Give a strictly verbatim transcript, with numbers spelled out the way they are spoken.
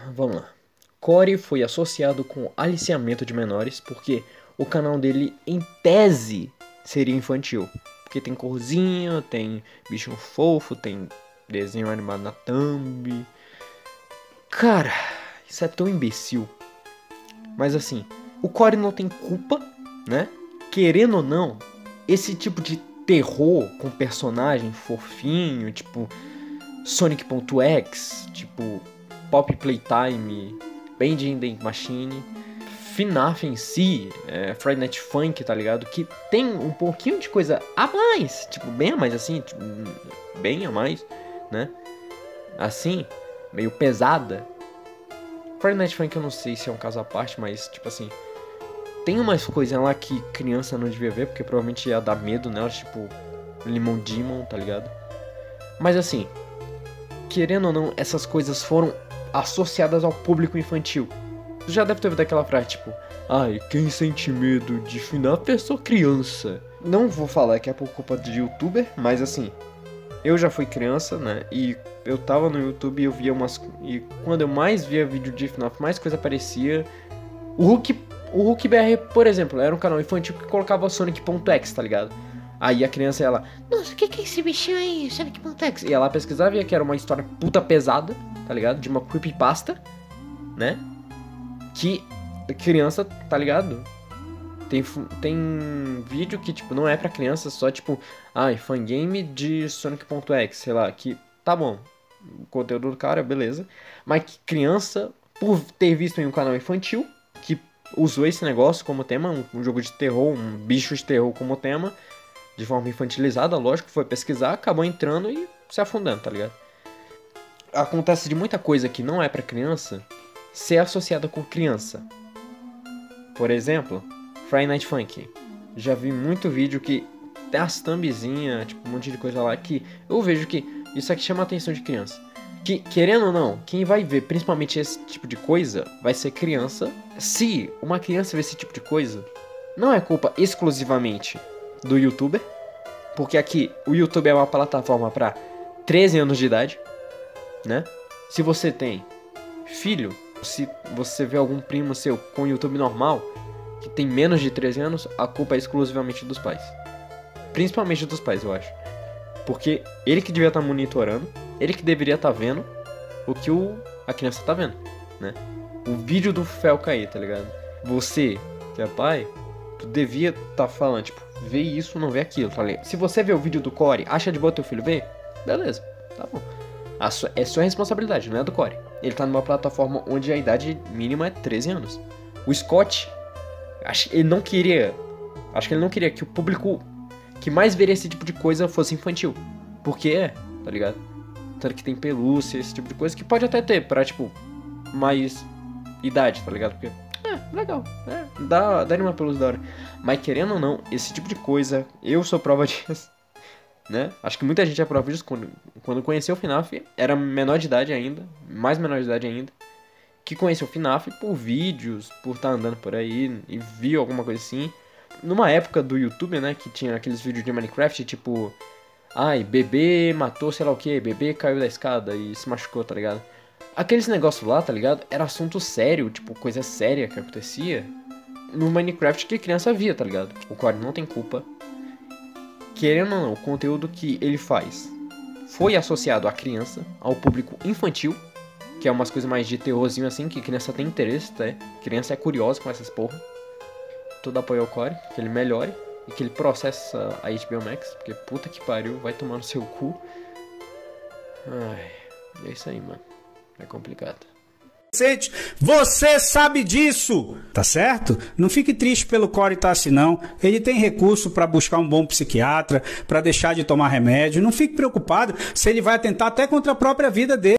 vamos lá. Corey foi associado com aliciamento de menores porque o canal dele, em tese, seria infantil. Porque tem corzinha, tem bichinho fofo, tem desenho animado na thumb. Cara, isso é tão imbecil. Mas assim, o Corey não tem culpa, né? Querendo ou não, esse tipo de terror com personagem fofinho, tipo Sonic.exe, tipo Pop Playtime, Bending Machine, FNAF em si, é, Friday Night Funk, tá ligado? Que tem um pouquinho de coisa a mais, tipo, bem a mais, assim, tipo, bem a mais, né? Assim, meio pesada. Friday Night Funk eu não sei se é um caso à parte, mas, tipo assim, tem umas coisas lá que criança não devia ver, porque provavelmente ia dar medo nelas, tipo Lemon Demon, tá ligado? Mas assim, querendo ou não, essas coisas foram associadas ao público infantil. Tu já deve ter ouvido aquela frase, tipo, ai, quem sente medo de FNAF é só criança. Não vou falar que é por culpa de youtuber, mas assim, eu já fui criança, né, e eu tava no YouTube e eu via umas... E quando eu mais via vídeo de FNAF, mais coisa aparecia. O Hulk, o Hulk B R, por exemplo, era um canal infantil que colocava Sonic.exe, tá ligado? Aí a criança, ela, nossa, o que que é esse bichinho aí, Sonic.exe? E ela pesquisava e via que era uma história puta pesada, tá ligado? De uma creepypasta, né? Que criança, tá ligado? Tem, tem vídeo que, tipo, não é pra criança, só, tipo, ai, fangame de Sonic.exe, sei lá, que, tá bom, o conteúdo do cara, beleza. Mas que criança, por ter visto em um canal infantil, que usou esse negócio como tema, um, um jogo de terror, um bicho de terror como tema, de forma infantilizada, lógico, foi pesquisar, acabou entrando e se afundando, tá ligado? Acontece de muita coisa que não é pra criança ser associada com criança. Por exemplo, Friday Night Funk. Já vi muito vídeo que tem as thumbzinhas, tipo, um monte de coisa lá que eu vejo que isso aqui chama a atenção de criança. Que, querendo ou não, quem vai ver principalmente esse tipo de coisa vai ser criança. Se uma criança vê esse tipo de coisa, não é culpa exclusivamente do youtuber, porque aqui o YouTube é uma plataforma para treze anos de idade, né? Se você tem filho, se você vê algum primo seu com YouTube normal, que tem menos de treze anos, a culpa é exclusivamente dos pais. Principalmente dos pais, eu acho. Porque ele que devia estar monitorando, ele que deveria estar vendo o que o, a criança tá vendo, né? O vídeo do Fel cair, tá ligado? Você, que é pai, tu devia estar falando, tipo, vê isso, não vê aquilo, tá ligado? Se você vê o vídeo do Corey, acha de boa teu filho ver? Beleza, tá bom. A sua, é sua responsabilidade, não é do Corey. Ele tá numa plataforma onde a idade mínima é treze anos. O Scott, acho, ele não queria... Acho que ele não queria que o público que mais veria esse tipo de coisa fosse infantil. Porque é, tá ligado? Tanto que tem pelúcia, esse tipo de coisa, que pode até ter pra, tipo, mais idade, tá ligado? Porque, é, legal, é, dá, dá uma pelúcia da hora. Mas querendo ou não, esse tipo de coisa, eu sou prova disso, né? Acho que muita gente é prova disso quando, quando conheceu o FNAF, era menor de idade ainda, mais menor de idade ainda, que conheceu o FNAF por vídeos, por estar andando por aí e viu alguma coisa assim. Numa época do YouTube, né, que tinha aqueles vídeos de Minecraft, tipo, ai, bebê matou sei lá o que, bebê caiu da escada e se machucou, tá ligado? Aqueles negócios lá, tá ligado? Era assunto sério, tipo, coisa séria que acontecia no Minecraft que a criança via, tá ligado? O Corey não tem culpa. Querendo ou não, o conteúdo que ele faz foi associado à criança, ao público infantil, que é umas coisas mais de terrorzinho assim, que criança tem interesse, tá? Criança é curiosa com essas porra. Todo apoio ao Corey, que ele melhore e que ele processe a H B O Max, porque puta que pariu, vai tomar no seu cu. Ai, é isso aí, mano. É complicado. Você sabe disso, tá certo? Não fique triste pelo Corey tá assim não. Ele tem recurso para buscar um bom psiquiatra, para deixar de tomar remédio. Não fique preocupado se ele vai atentar até contra a própria vida dele.